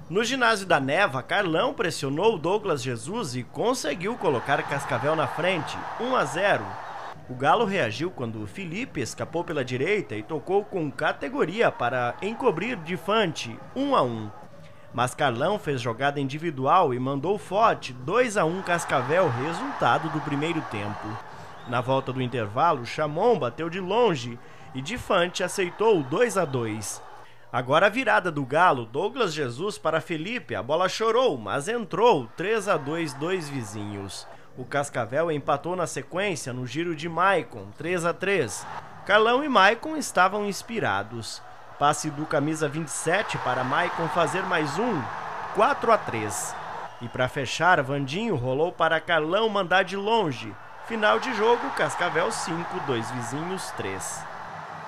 No ginásio da Neva, Carlão pressionou o Douglas Jesus e conseguiu colocar Cascavel na frente, 1-0. O Galo reagiu quando o Felipe escapou pela direita e tocou com categoria para encobrir Difante, 1-1. Mas Carlão fez jogada individual e mandou forte, 2-1 Cascavel, resultado do primeiro tempo. Na volta do intervalo, Chamon bateu de longe e Difante aceitou o 2-2. Agora a virada do Galo, Douglas Jesus para Felipe, a bola chorou, mas entrou, 3-2, dois vizinhos. O Cascavel empatou na sequência no giro de Maicon, 3-3. Carlão e Maicon estavam inspirados. Passe do camisa 27 para Maicon fazer mais um, 4-3. E para fechar, Vandinho rolou para Carlão mandar de longe. Final de jogo, Cascavel 5, dois vizinhos 3.